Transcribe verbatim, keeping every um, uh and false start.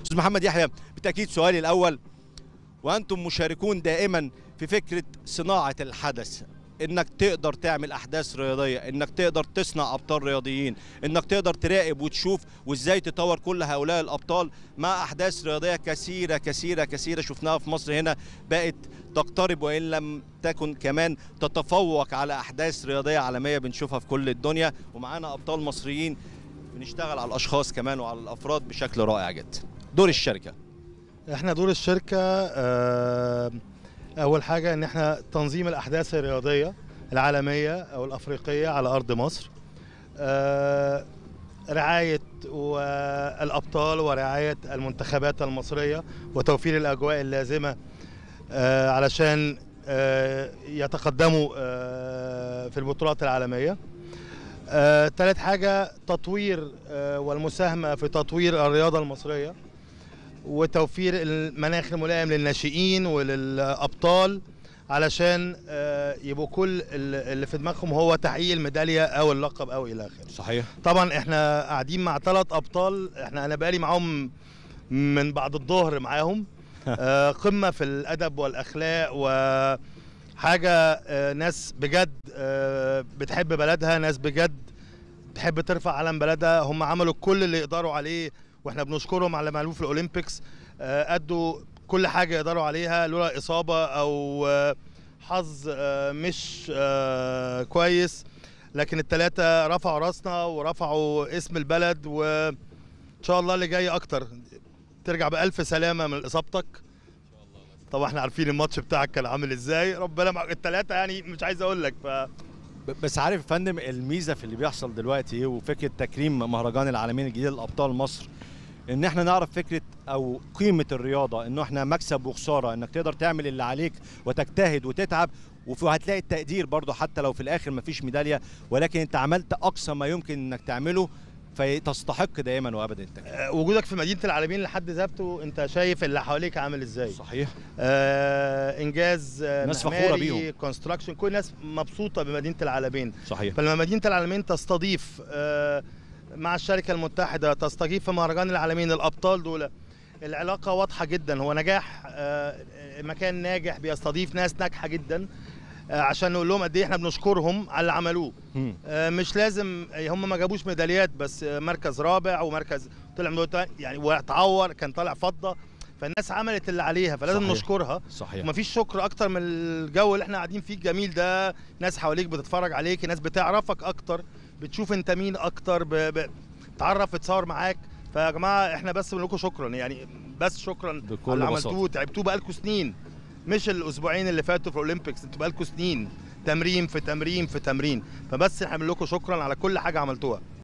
استاذ محمد يحيى، بالتاكيد سؤالي الاول، وانتم مشاركون دائما في فكره صناعه الحدث، انك تقدر تعمل احداث رياضيه، انك تقدر تصنع ابطال رياضيين، انك تقدر تراقب وتشوف وازاي تطور كل هؤلاء الابطال مع احداث رياضيه كثيره كثيره كثيره شفناها في مصر هنا بقت تقترب وان لم تكن كمان تتفوق على احداث رياضيه عالميه بنشوفها في كل الدنيا، ومعانا ابطال مصريين بنشتغل على الاشخاص كمان وعلى الافراد بشكل رائع جدا. دور الشركه، احنا دور الشركه آه اول حاجه ان احنا تنظيم الاحداث الرياضيه العالميه او الافريقيه على ارض مصر، آه رعايه الابطال ورعايه المنتخبات المصريه وتوفير الاجواء اللازمه آه علشان آه يتقدموا آه في البطولات العالميه. آه ثالث حاجه تطوير آه والمساهمه في تطوير الرياضه المصريه وتوفير المناخ الملائم للناشئين وللأبطال علشان يبقوا كل اللي في دماغهم هو تحقيق الميدالية أو اللقب أو إلى آخره. صحيح. طبعا احنا قاعدين مع ثلاث أبطال، احنا أنا بقالي معاهم من بعد الظهر معاهم قمة في الأدب والأخلاق وحاجة، ناس بجد بتحب بلدها، ناس بجد تحب ترفع علم بلدها. هم عملوا كل اللي يقدروا عليه واحنا بنشكرهم على ما عملوه في الاولمبيكس، ادوا كل حاجه يقدروا عليها لولا اصابه او حظ مش كويس، لكن الثلاثه رفعوا راسنا ورفعوا اسم البلد، وان شاء الله اللي جاي اكتر. ترجع بالف سلامه من اصابتك. طبعا احنا عارفين الماتش بتاعك كان عامل ازاي، ربنا معاك. الثلاثه يعني مش عايز اقول لك. ف بس عارف يا فندم الميزه في اللي بيحصل دلوقتي ايه، وفكره تكريم مهرجان العالمين الجديد لابطال مصر، ان احنا نعرف فكره او قيمه الرياضه، انه احنا مكسب وخساره، انك تقدر تعمل اللي عليك وتجتهد وتتعب وهتلاقي التقدير برضه حتى لو في الاخر مفيش ميداليه، ولكن انت عملت اقصى ما يمكن انك تعمله فتستحق دائما وابدا التكريم. وجودك في مدينه العالمين لحد ذاته انت شايف اللي حواليك عامل ازاي. صحيح. آه انجاز ناس فخوره بيهم، كونستراكشن، كل الناس مبسوطه بمدينه العالمين. صحيح. فلما مدينه العالمين تستضيف آه مع الشركه المتحده تستضيف في مهرجان العالمين الابطال دول، العلاقه واضحه جدا. هو نجاح آه مكان ناجح بيستضيف ناس ناجحه جدا آه عشان نقول لهم قد ايه احنا بنشكرهم على اللي عملوه. آه مش لازم هم ما جابوش ميداليات، بس آه مركز رابع ومركز طلع يعني واتعور كان طالع فضه، فالناس عملت اللي عليها فلازم صحيح. نشكرها. صحيح. ومفيش شكر اكتر من الجو اللي احنا قاعدين فيه الجميل ده، ناس حواليك بتتفرج عليك، ناس بتعرفك اكتر، بتشوف انت مين اكتر، بتعرف بتصور معاك. فيا جماعه احنا بس بنقول لكم شكرا، يعني بس شكرا على اللي عملتوه. تعبتوه بقالكم سنين، مش الاسبوعين اللي فاتوا في الاولمبيكس، انتوا بقالكم سنين تمرين في تمرين في تمرين، فبس احنا بنقول لكم شكرا على كل حاجه عملتوها.